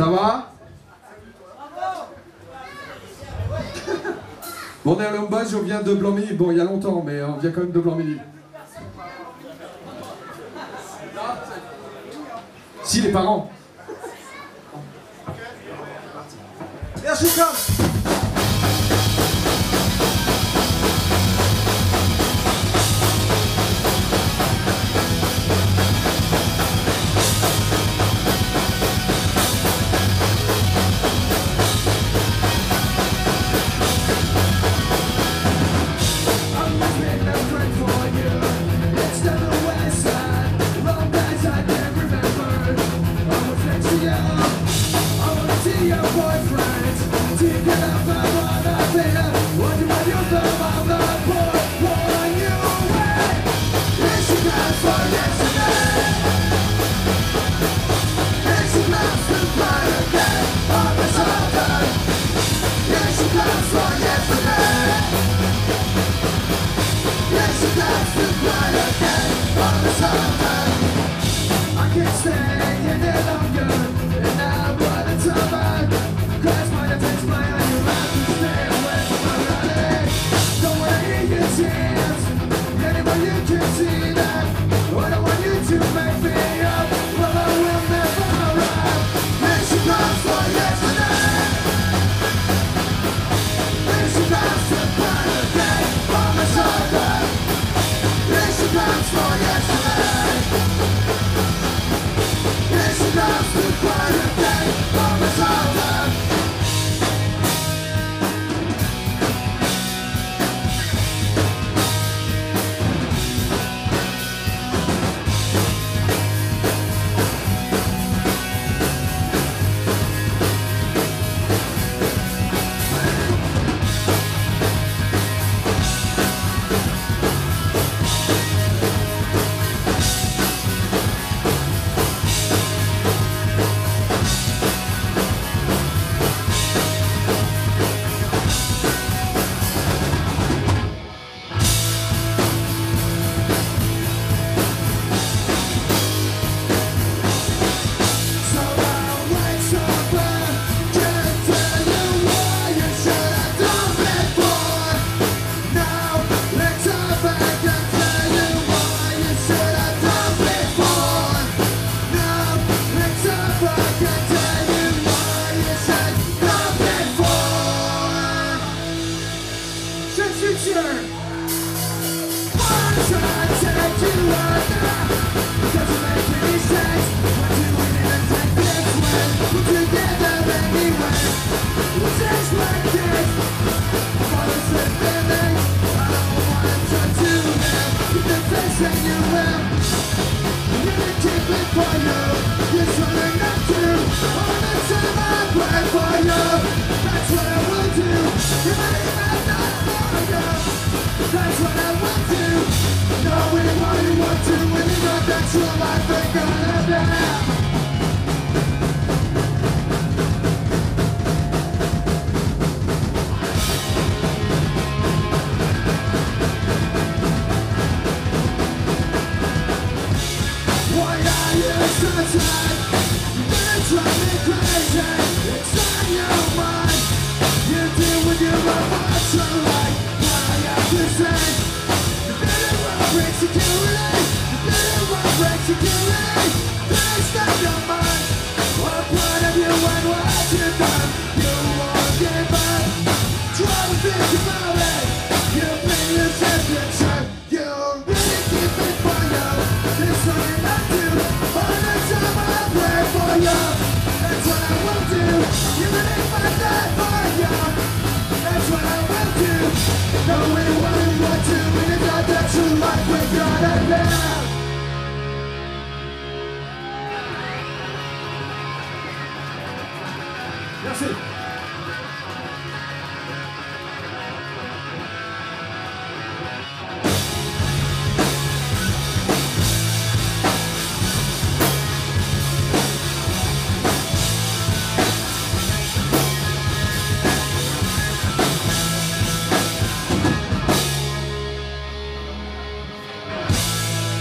Ça va? Bon, on est à Lombage, on vient de Blanc-Midi. Bon, il y a longtemps, mais on vient quand même de Blanc-Midi. Si, les parents. Merci, comme.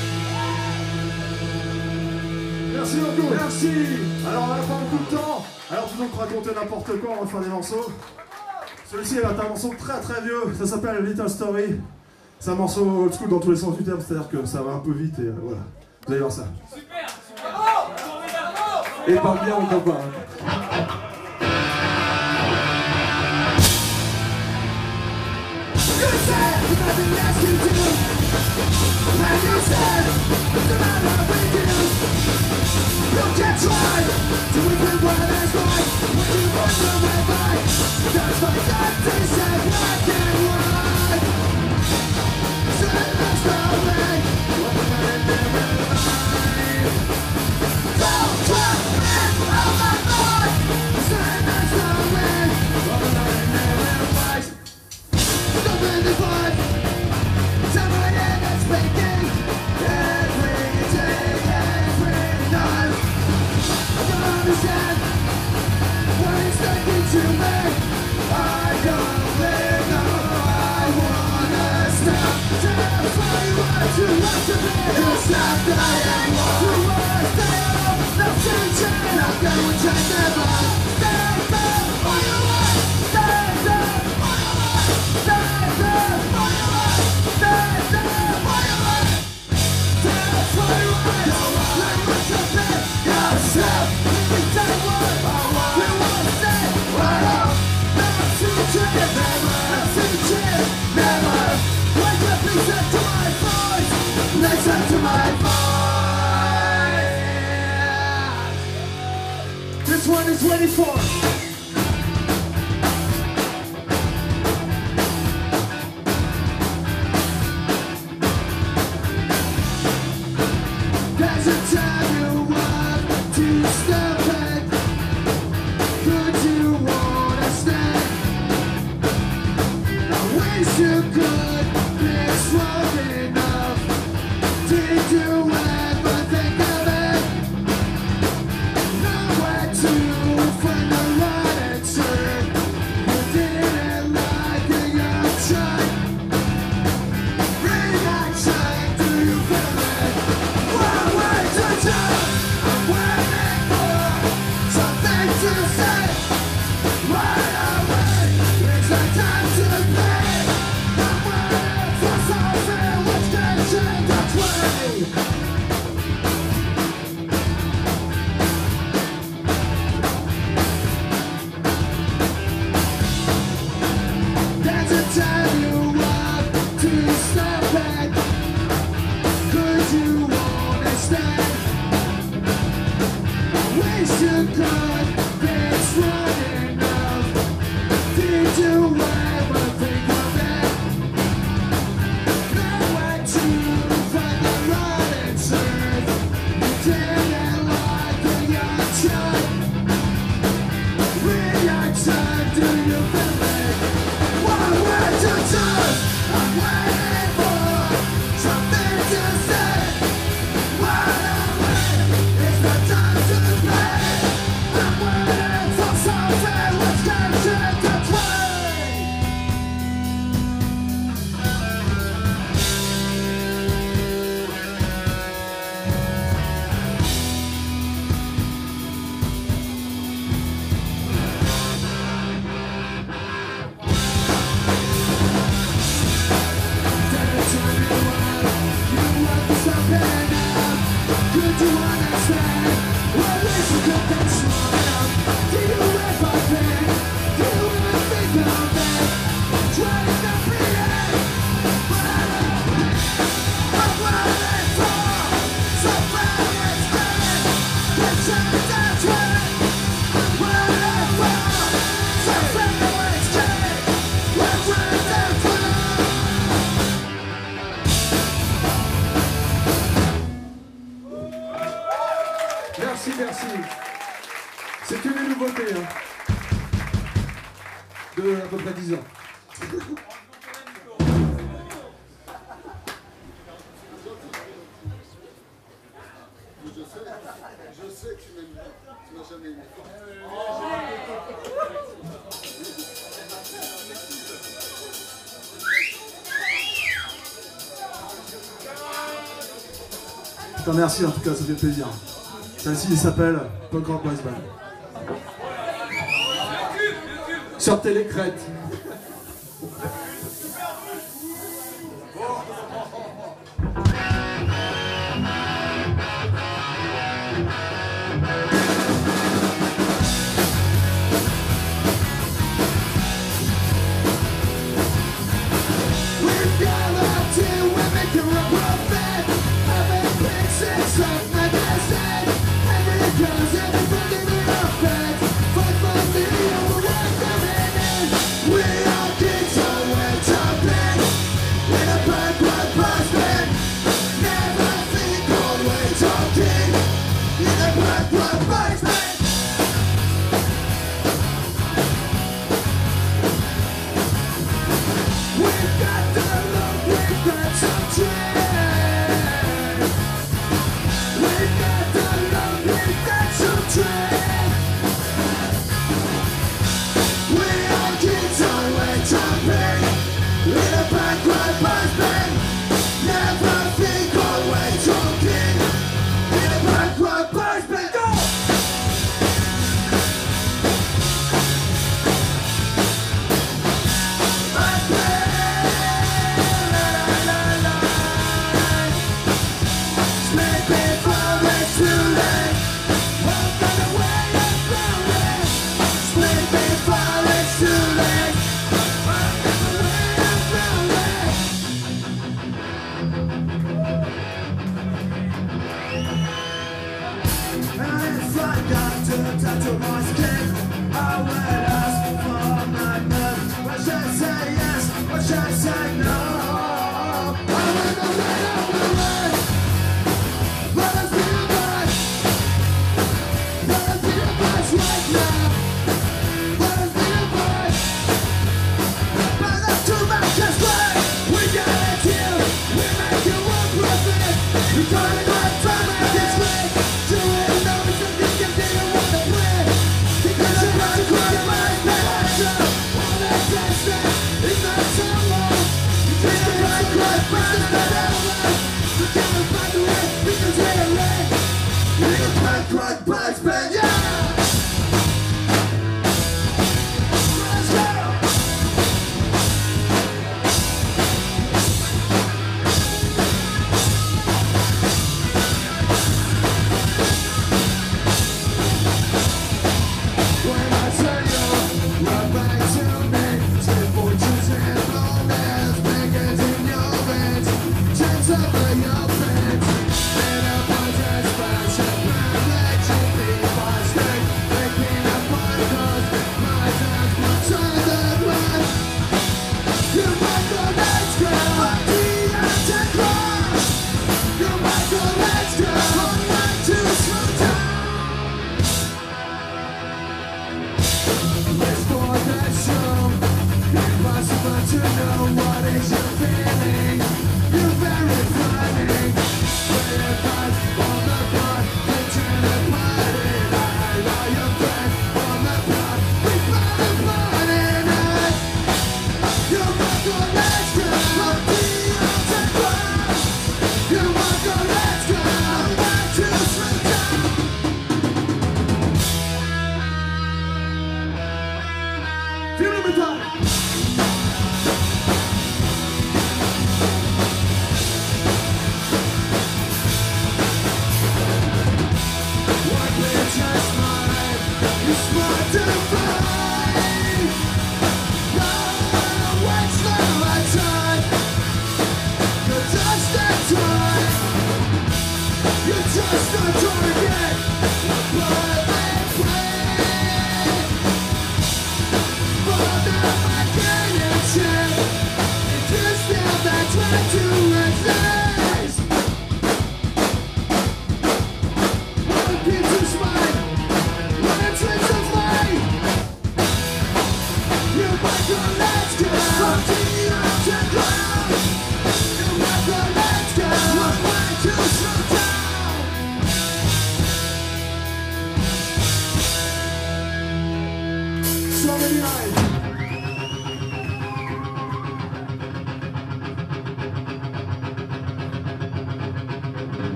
Merci beaucoup. Merci. Alors on n'a pas beaucoup de temps. donc raconter n'importe quoi, on va faire des morceaux. Celui-ci est un morceau très vieux, ça s'appelle Little Story. C'est un morceau old school dans tous les sens du terme, c'est-à-dire que ça va un peu vite et voilà. Vous allez voir ça. Super. Et parle bien, on t'entend pas. This one is ready for. There's a time you want to stop it. Could you wanna stay? I wish you could be strong enough. Did you ever think of it? Nowhere to find the right answer. You didn't like the young child. Reaction, do you feel it? One way to turn. I'm waiting for something to say. Right away, it's the time to play. I'm waiting for something which can change that way. There's a time you want to stop it. Could you understand? I wish you could be strong enough. Did you ever think of it? Nowhere to find the right answer. You didn't like the young child. Reaction, do you feel it? One way to turn. I'm waiting for something to say. Right away, it's the time to play. I'm waiting for something which can change that way. Could you understand? Well, wish you could be strong enough. Do you ever think? Do you ever think of it? Trying to be it, but I don't think I'm waiting for something instead. Let's change that train. I'm waiting for something instead. Let's change that train. Merci, merci. C'est que les nouveautés, hein. De à peu près 10 ans. Je sais que tu m'aimes bien, tu m'as jamais aimé. Putain, merci en tout cas, ça fait plaisir. Celle-ci s'appelle Punk Rock Boys Band. Sortez les crêtes.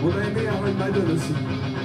On a aimé Aaron Madden aussi.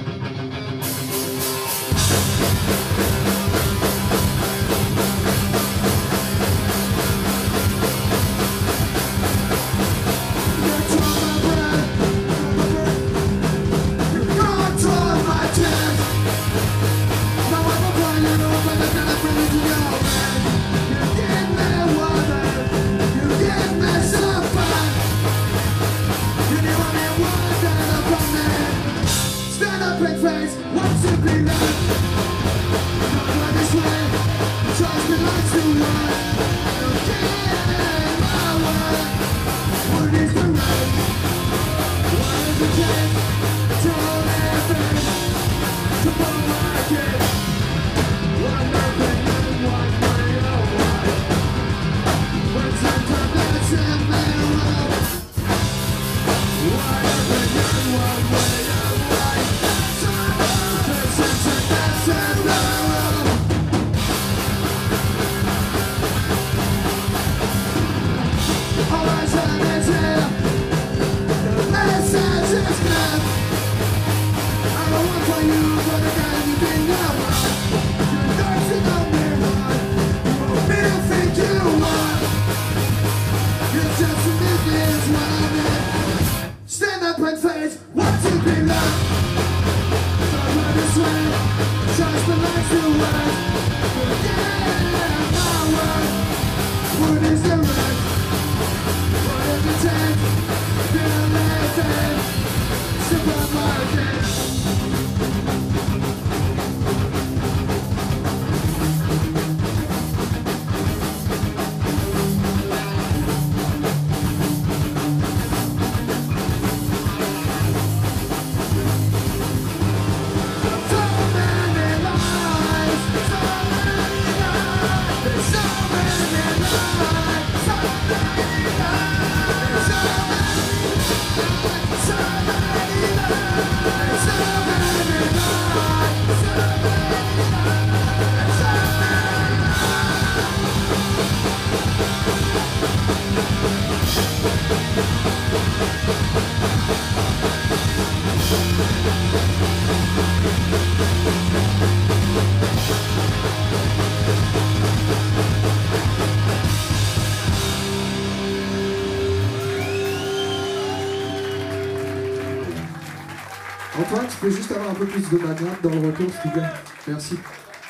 Antoine, tu peux juste avoir un peu plus de background dans le retour, s'il te plaît. Merci.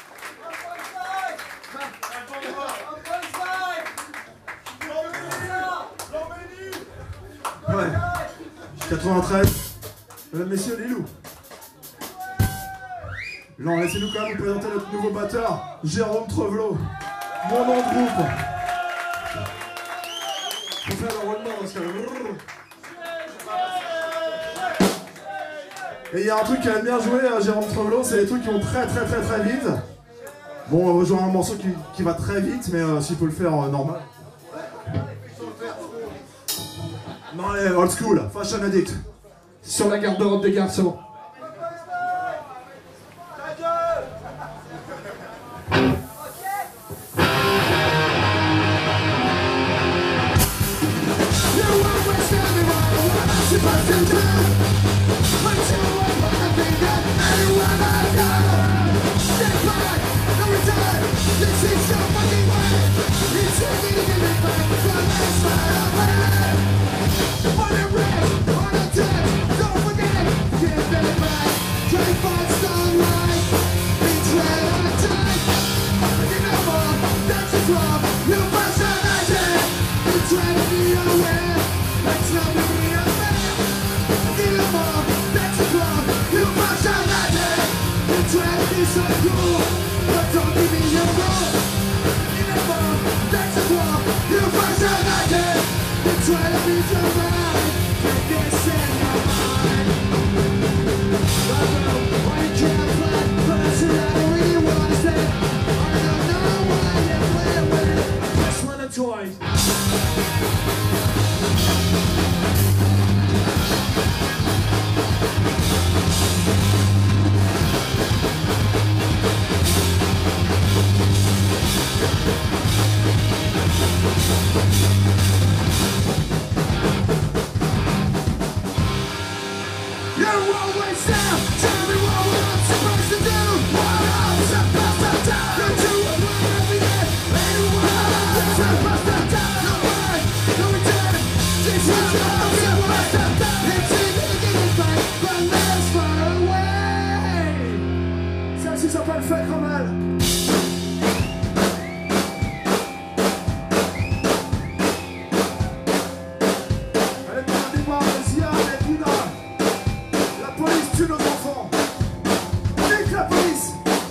Ouais. 93. Mesdames, messieurs, les loups. Non, laissez-nous quand même vous présenter notre nouveau batteur, Jérôme Trevelot. Mon nom de groupe. Faut faire le roulement parce que... Et il y a un truc qui aime bien jouer, Jérôme Trevelot, c'est les trucs qui vont très vite. Bon, on va jouer un morceau qui va très vite, mais s'il peut le faire normal. Non, allez, old school, Fashion Addict. Sur la garde-robe des garçons. You Ça pas le fait trop mal. Allez, pour un départ, Zia et Dina. La police tue nos enfants. Nique la police.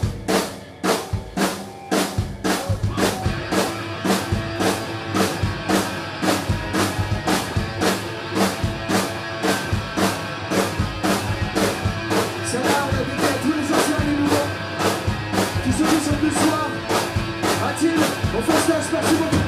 C'est là, on a dédié à tous les anciens et les nouveaux. Qui se touchent au plus soir. Mathilde, on fait stage, merci beaucoup.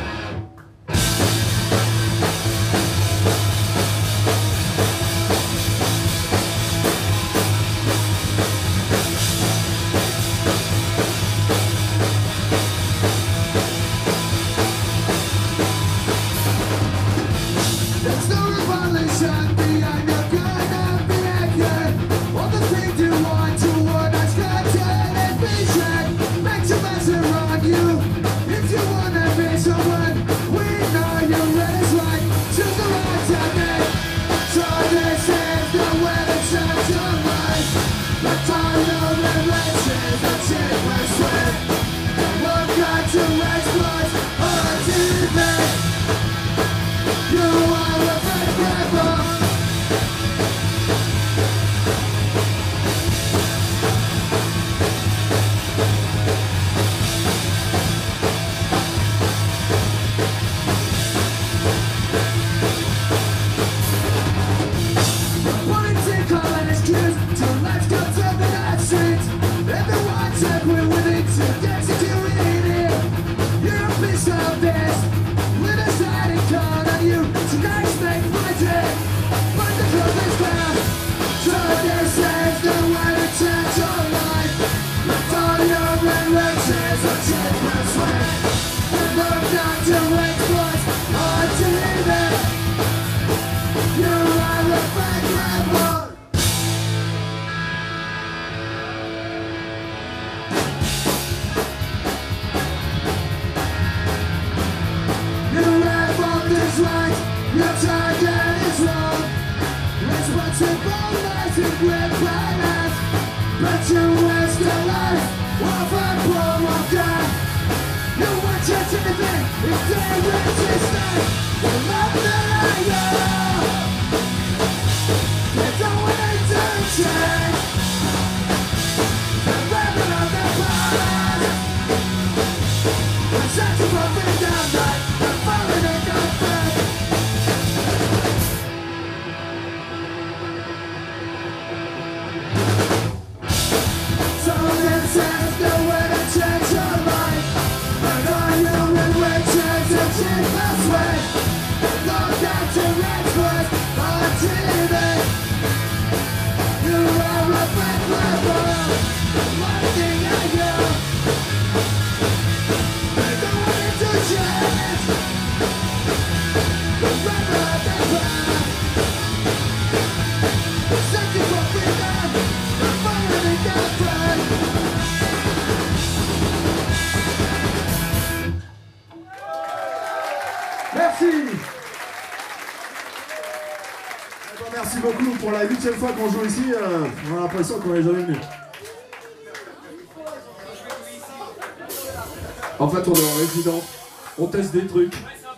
There's no revolution behind your good and behavior. All the things you want to what I got television makes a mess around you. If you wanna be someone, we know your is right. Choose the right target. So this is the way to change your life. But all your relations are cheap and sweet. What got to explode on TV? You are a big rebel. Political excuse, so let's go to the night street. Everyone's agree with it, so get security. You're a piece of this, with a siding card on you. Tonight's make my day, but the truth is down. So this is the way to change your life. Let all your relations are cheap and sweet. Look down to exploit on TV. You are a big rebel. Your rebel is right, your target is wrong. Responsible lies in great planets, but you waste your life of a poor guy. You want your anything if they resist it. You love the liar. They don't want to change. The rebel of the past. I'm searching for freedom, right? I'm falling in the bed. So this is the way to change your life. And all your relations are cheap and sweet. Look at your experts on TV. You are a big rebel. One thing I know. They don't want to change. The rebel of the past. Searching for freedom. I'm falling in the bed. Merci. Eh ben, merci beaucoup pour la 8e fois qu'on joue ici. On a l'impression qu'on est jamais venu. En fait, on est en résidence. On teste des trucs.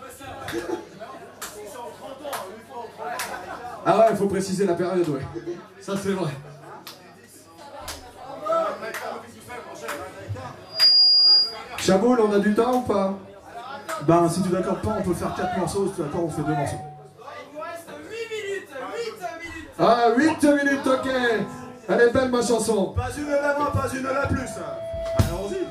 Ah ouais, faut préciser la période, ouais. Ça, c'est vrai. Chaboul, on a du temps ou pas? Ben, si tu d'accordes pas, on peut faire 4 morceaux. Si tu d'accord, on fait 2 morceaux. Ah, 8 minutes, ok. Elle est belle, ma chanson. Pas une la moins, pas une la plus. Allons-y.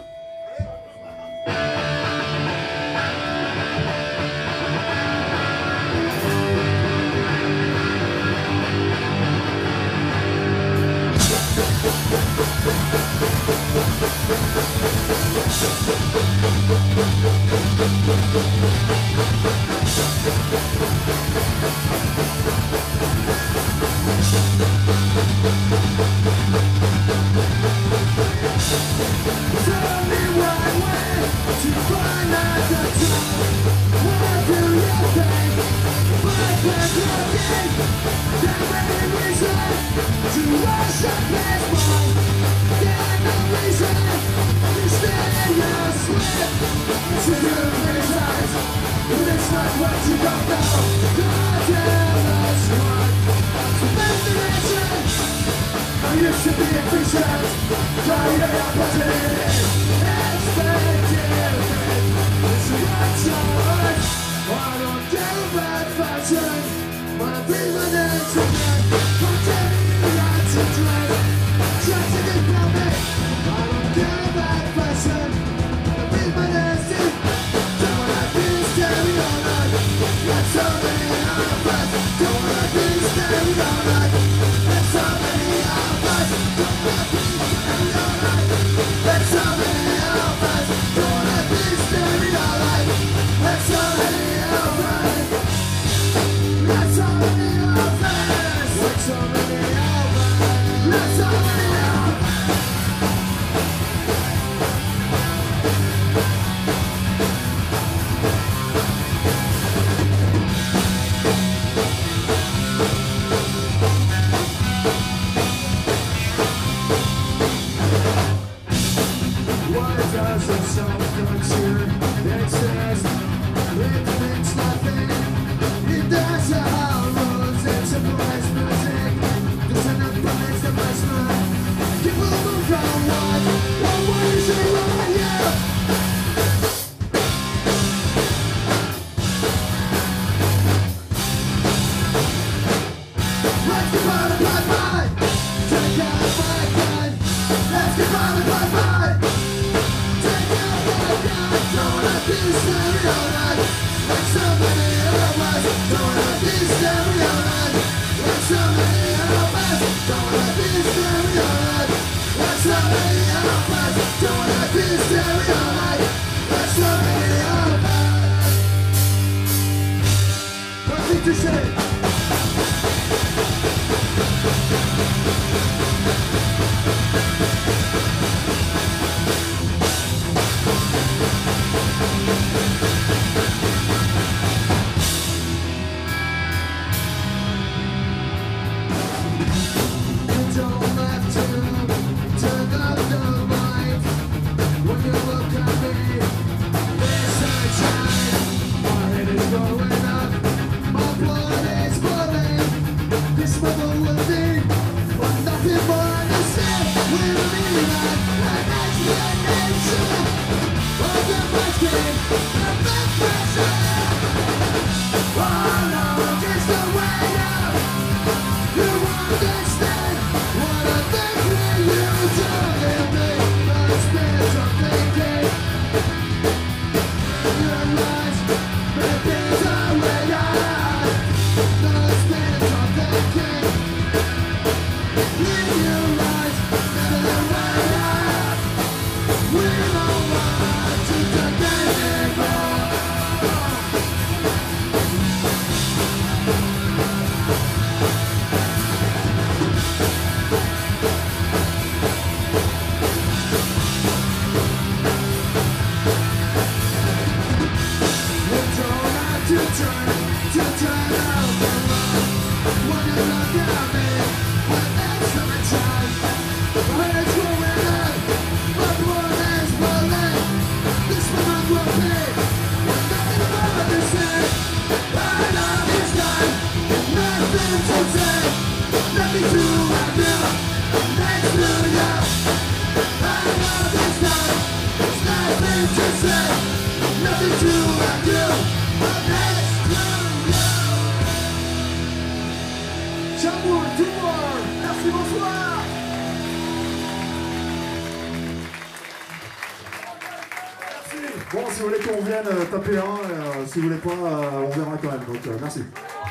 Bon, si vous voulez qu'on vienne taper un, si vous voulez pas, on verra quand même. Donc, merci.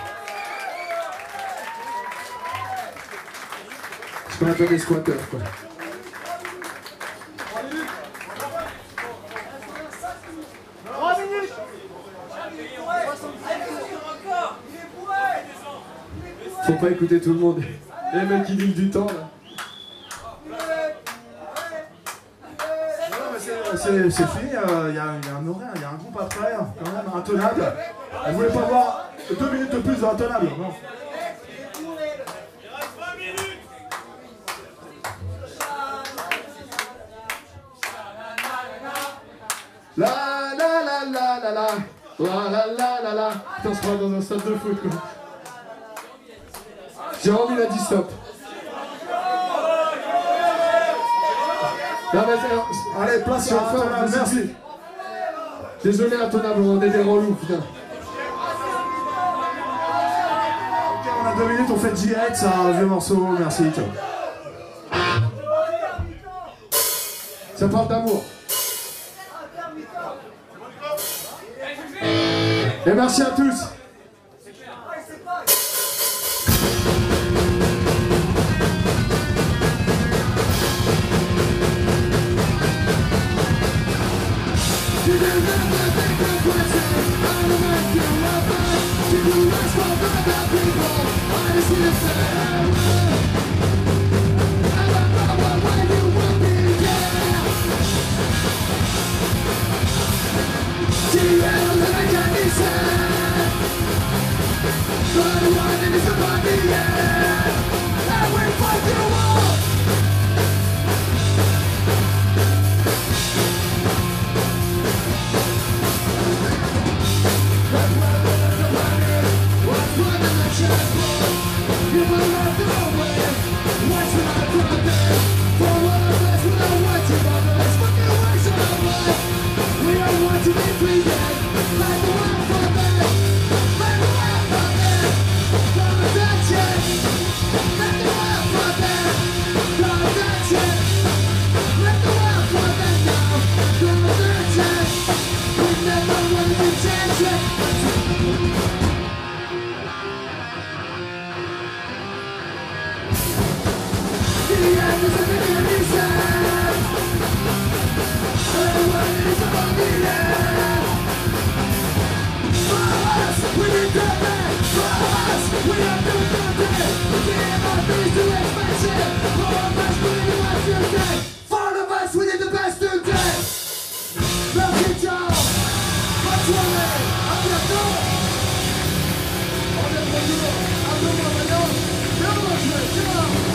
Ce qu'on appelle des squatteurs, quoi. Faut pas écouter tout le monde. Les mecs qui disent du temps, là. C'est fini, il y a un horaire, il y a un groupe après, quand même, intenable. Elle voulait pas voir 2 minutes de plus intenable. Non. La la la la la la la la la la la. Putain, on se croit dans un stade de foot quoi. Jérôme il a dit stop. Là, allez, place sur Intenable, merci. Désolé Intenable, on est des relous, putain. Ok, on a 2 minutes, on fait direct, c'est un vieux morceau, merci, ciao. Ça parle d'amour. Et merci à tous. On est